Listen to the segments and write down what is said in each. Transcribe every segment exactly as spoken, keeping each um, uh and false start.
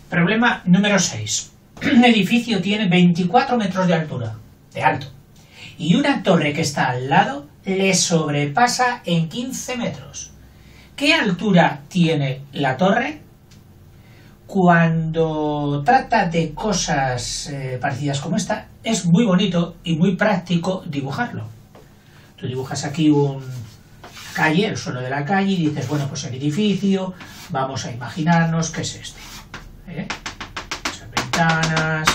Problema número seis. Un edificio tiene veinticuatro metros de altura, de alto, y una torre que está al lado le sobrepasa en quince metros. ¿Qué altura tiene la torre? Cuando trata de cosas eh, parecidas como esta, es muy bonito y muy práctico dibujarlo. Tú dibujas aquí un calle, el suelo de la calle, y dices, bueno, pues el edificio, vamos a imaginarnos que es este. ¿Eh? Esas ventanas.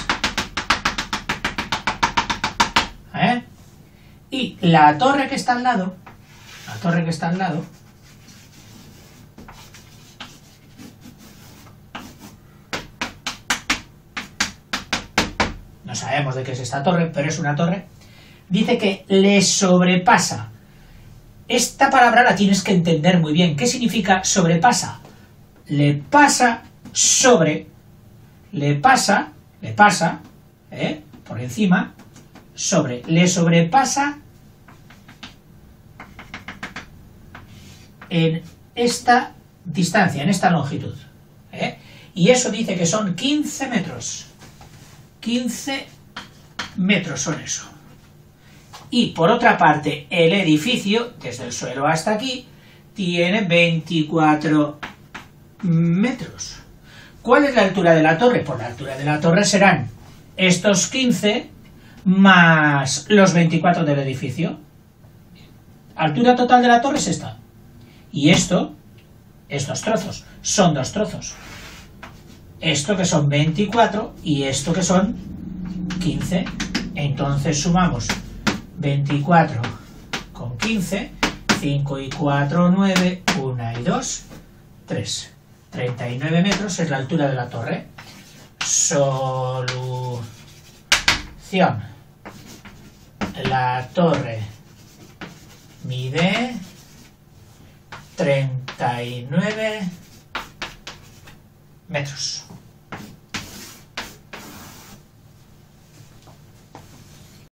¿Eh? Y la torre que está al lado, la torre que está al lado, no sabemos de qué es esta torre, pero es una torre, dice que le sobrepasa. Esta palabra la tienes que entender muy bien. ¿Qué significa sobrepasa? Le pasa sobre, le pasa, le pasa, ¿eh? por encima, sobre, le sobrepasa en esta distancia, en esta longitud. ¿eh? Y eso dice que son quince metros. quince metros son eso. Y por otra parte, el edificio, desde el suelo hasta aquí, tiene veinticuatro metros. ¿Cuál es la altura de la torre? Pues la altura de la torre serán estos quince más los veinticuatro del edificio. Altura total de la torre es esta. Y esto, estos trozos, son dos trozos. Esto que son veinticuatro y esto que son quince. Entonces sumamos veinticuatro con quince, cinco y cuatro, nueve, uno y dos, tres. treinta y nueve metros es la altura de la torre. Solución. La torre mide treinta y nueve metros.